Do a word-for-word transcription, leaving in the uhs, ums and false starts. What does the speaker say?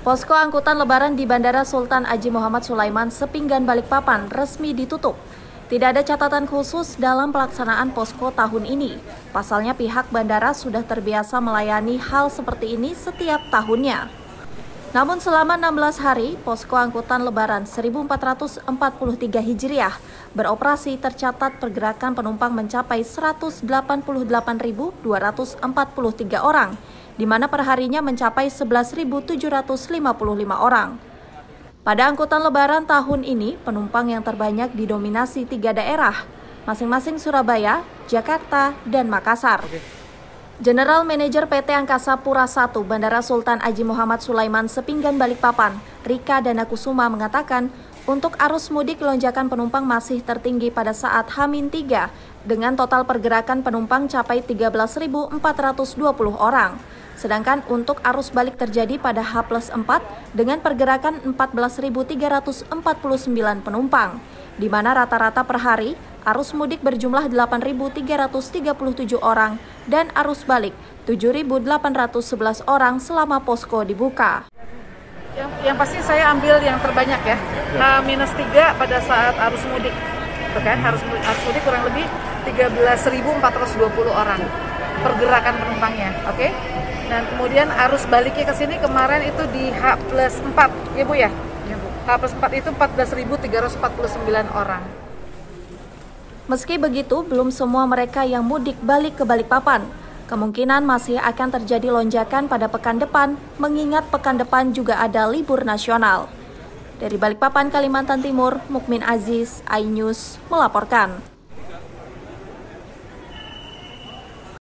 Posko angkutan lebaran di Bandara Sultan Haji Muhammad Sulaiman Sepinggan Balikpapan resmi ditutup. Tidak ada catatan khusus dalam pelaksanaan posko tahun ini. Pasalnya pihak bandara sudah terbiasa melayani hal seperti ini setiap tahunnya. Namun selama enam belas hari, posko angkutan lebaran seribu empat ratus empat puluh tiga Hijriah beroperasi, tercatat pergerakan penumpang mencapai seratus delapan puluh delapan ribu dua ratus empat puluh tiga orang, di mana perharinya mencapai sebelas ribu tujuh ratus lima puluh lima orang. Pada angkutan lebaran tahun ini, penumpang yang terbanyak didominasi tiga daerah, masing-masing Surabaya, Jakarta, dan Makassar. General Manager P T Angkasa Pura satu Bandara Sultan Haji Muhammad Sulaiman Sepinggan Balikpapan, Rika Danakusuma mengatakan, untuk arus mudik lonjakan penumpang masih tertinggi pada saat H minus tiga dengan total pergerakan penumpang capai tiga belas ribu empat ratus dua puluh orang. Sedangkan untuk arus balik terjadi pada H plus empat dengan pergerakan empat belas ribu tiga ratus empat puluh sembilan penumpang, di mana rata-rata per hari arus mudik berjumlah delapan ribu tiga ratus tiga puluh tujuh orang dan arus balik tujuh ribu delapan ratus sebelas orang selama posko dibuka. Yang, yang pasti saya ambil yang terbanyak ya, H minus tiga pada saat arus mudik. Itu kan, arus, arus mudik kurang lebih tiga belas ribu empat ratus dua puluh orang pergerakan penumpangnya, oke? Okay? Dan kemudian arus baliknya ke sini kemarin itu di H plus empat, ya Bu ya? Ya, Bu. H plus empat itu empat belas ribu tiga ratus empat puluh sembilan orang. Meski begitu, belum semua mereka yang mudik balik ke Balikpapan. Kemungkinan masih akan terjadi lonjakan pada pekan depan, mengingat pekan depan juga ada libur nasional. Dari Balikpapan, Kalimantan Timur, Mukmin Aziz, iNews melaporkan.